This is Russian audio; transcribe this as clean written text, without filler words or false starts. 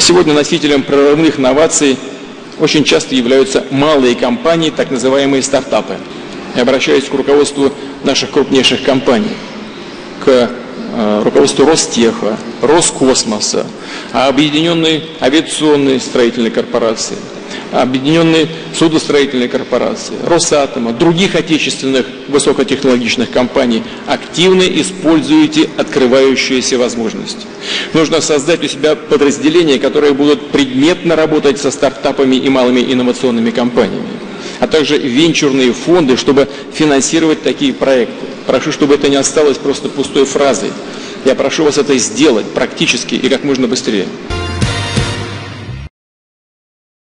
Сегодня носителем прорывных новаций очень часто являются малые компании, так называемые стартапы. Я обращаюсь к руководству наших крупнейших компаний, к руководству Ростеха, Роскосмоса, Объединенной авиационной строительной корпорации, Объединенной судостроительной корпорации, Росатома, других отечественных высокотехнологичных компаний. Активно используйте открывающиеся возможности. Нужно создать у себя подразделения, которые будут предметно работать со стартапами и малыми инновационными компаниями, а также венчурные фонды, чтобы финансировать такие проекты. Прошу, чтобы это не осталось просто пустой фразой. Я прошу вас это сделать практически и как можно быстрее.